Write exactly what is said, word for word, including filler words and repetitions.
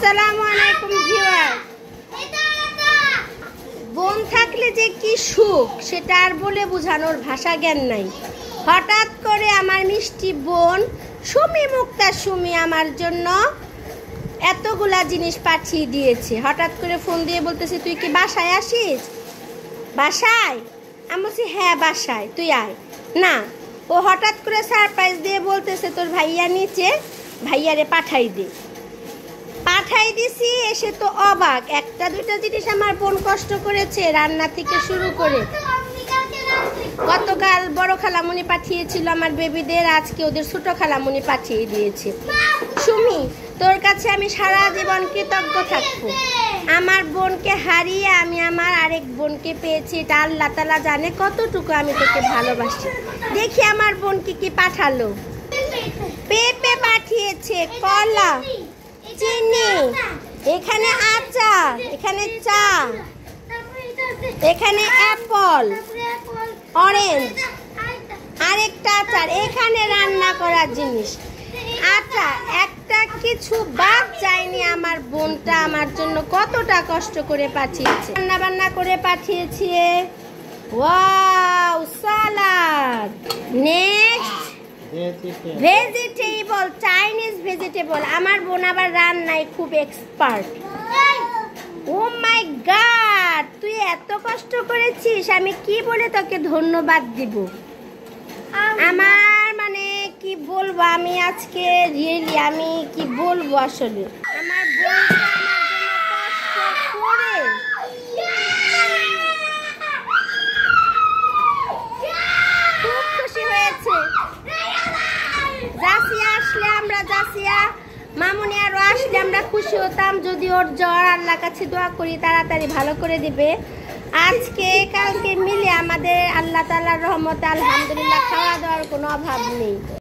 আসসালামু আলাইকুম ভিউয়ার। বোন থাকলে যে কি সুখ সেটা আর বলে বোঝানোর ভাষা জ্ঞান নাই। হঠাৎ করে আমার মিষ্টি বোন সুমি মুক্তা সুমি আমার জন্য এতগুলা জিনিস পাঠিয়ে দিয়েছে। হঠাৎ করে ফোন দিয়ে বলতেছে, তুই কি বাসায় আসিস? বাসায়? আমি বলছি হ্যাঁ বাসায়, তুই আয় না। ও হঠাৎ করে সারপ্রাইজ দিয়ে বলতেছে, তোর ভাইয়া নিচে, ভাইয়ারে পাঠাই দে। পাঠাই দিছি, এসে তো অবাক। একটা দুইটা জিনিস আমার বোন কষ্ট করেছে, রান্না থেকে শুরু করে। গতকাল বড় খালামুনি পাঠিয়েছিল আমার বেবিদের, আজকে ওদের ছোট খালামুনি পাঠিয়ে দিয়েছে। সুমি, তোর কাছে আমি সারা জীবন কৃতজ্ঞ থাকবো। আমার বোনকে হারিয়ে আমি আমার আরেক বোনকে পেয়েছি, এটা আল্লাহ তাআলা জানে কতটুকু আমি তোকে ভালোবাসি। দেখি আমার বোনকে কি পাঠালো। পেঁপে পাঠিয়েছে, কলা, চিনি, এখানে আচার, এখানে চা, এখানে অ্যাপল, অরেঞ্জ, আরেকটা আচার, এখানে রান্না করার জিনিস। আচ্ছা, একটা কিছু বাদ যায়নি। আমার বোনটা আমার জন্য কতটা কষ্ট করে পাঠিয়েছে, রান্না বান্না করে পাঠিয়েছে। Wow, salad, next vegetable, Chinese vegetable. আমার বোন আবার রান্নায় খুব এক্সপার্ট। ও মাই গড, তুই এত কষ্ট করেছিস, আমি কি বলে তোকে ধন্যবাদ দিব? আমার মানে কি বলবো, আমি আজকে রিয়েলি আমি কি বলবো আসলে। আমার বোনটা আমার জন্য কষ্ট করে খুব খুশি হয়েছে। জাসিয়া আসলে আমরা, জাসিয়া মামুনি আরো আসলে আমরা খুশি হতাম। যদি ওর জ্বর, আল্লাহর কাছে দোয়া করি তাড়াতাড়ি ভালো করে দিবে। আজকে কালকে মিলে আমাদের আল্লাহ তাআলার রহমতে আলহামদুলিল্লাহ খাওয়া দাওয়ার কোনো অভাব নেই।